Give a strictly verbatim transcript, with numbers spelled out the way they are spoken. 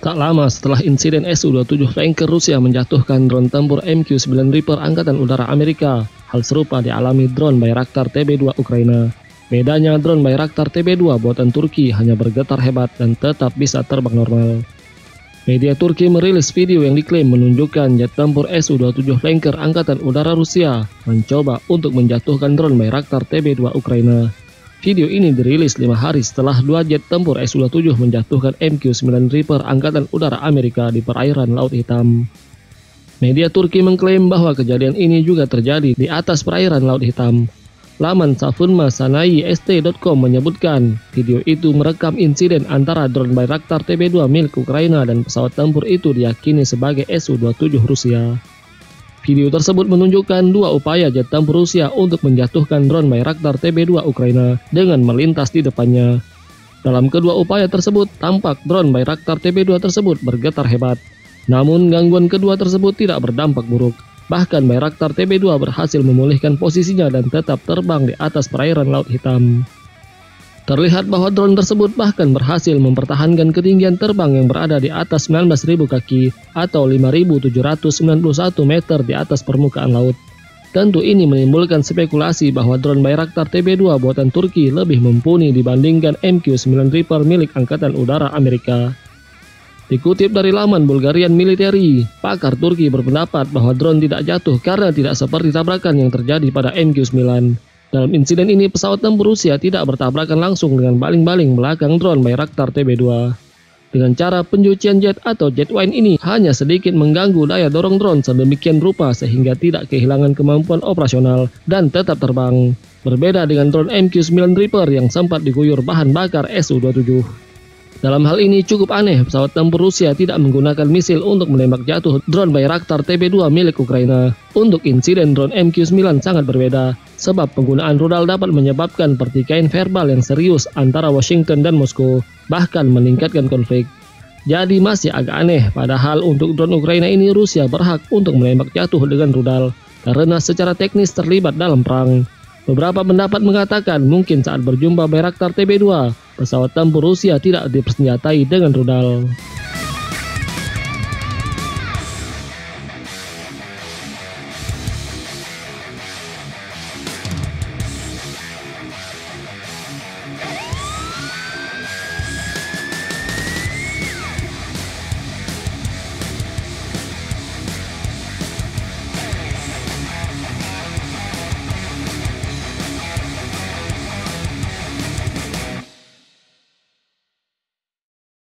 Tak lama setelah insiden S U dua puluh tujuh Flanker Rusia menjatuhkan drone tempur M Q sembilan Reaper Angkatan Udara Amerika, hal serupa dialami drone Bayraktar T B dua Ukraina. Bedanya drone Bayraktar T B dua buatan Turki hanya bergetar hebat dan tetap bisa terbang normal. Media Turki merilis video yang diklaim menunjukkan jet tempur S U dua puluh tujuh Flanker Angkatan Udara Rusia mencoba untuk menjatuhkan drone Bayraktar T B dua Ukraina. Video ini dirilis lima hari setelah dua jet tempur S U dua puluh tujuh menjatuhkan M Q sembilan Reaper Angkatan Udara Amerika di perairan Laut Hitam. Media Turki mengklaim bahwa kejadian ini juga terjadi di atas perairan Laut Hitam. Laman Savunma Sanayi S T dot com menyebutkan video itu merekam insiden antara drone Bayraktar T B dua milik Ukraina dan pesawat tempur itu diyakini sebagai S U dua puluh tujuh Rusia. Video tersebut menunjukkan dua upaya jet tempur Rusia untuk menjatuhkan drone Bayraktar T B dua Ukraina dengan melintas di depannya. Dalam kedua upaya tersebut, tampak drone Bayraktar T B dua tersebut bergetar hebat. Namun gangguan kedua tersebut tidak berdampak buruk. Bahkan Bayraktar T B dua berhasil memulihkan posisinya dan tetap terbang di atas perairan Laut Hitam. Terlihat bahwa drone tersebut bahkan berhasil mempertahankan ketinggian terbang yang berada di atas sembilan belas ribu kaki atau lima ribu tujuh ratus sembilan puluh satu meter di atas permukaan laut. Tentu ini menimbulkan spekulasi bahwa drone Bayraktar T B dua buatan Turki lebih mumpuni dibandingkan M Q sembilan Reaper milik Angkatan Udara Amerika. Dikutip dari laman Bulgarian Military, pakar Turki berpendapat bahwa drone tidak jatuh karena tidak seperti tabrakan yang terjadi pada M Q sembilan. Dalam insiden ini, pesawat tempur Rusia tidak bertabrakan langsung dengan baling-baling belakang drone Bayraktar T B dua. Dengan cara pencucian jet atau jet wine ini hanya sedikit mengganggu daya dorong drone sedemikian rupa sehingga tidak kehilangan kemampuan operasional dan tetap terbang. Berbeda dengan drone M Q sembilan Reaper yang sempat diguyur bahan bakar S U dua puluh tujuh. Dalam hal ini cukup aneh pesawat tempur Rusia tidak menggunakan misil untuk menembak jatuh drone Bayraktar T B dua milik Ukraina. Untuk insiden drone M Q sembilan sangat berbeda, sebab penggunaan rudal dapat menyebabkan pertikaian verbal yang serius antara Washington dan Moskow, bahkan meningkatkan konflik. Jadi masih agak aneh, padahal untuk drone Ukraina ini Rusia berhak untuk menembak jatuh dengan rudal, karena secara teknis terlibat dalam perang. Beberapa pendapat mengatakan mungkin saat berjumpa Bayraktar T B dua, pesawat tempur Rusia tidak dipersenjatai dengan rudal.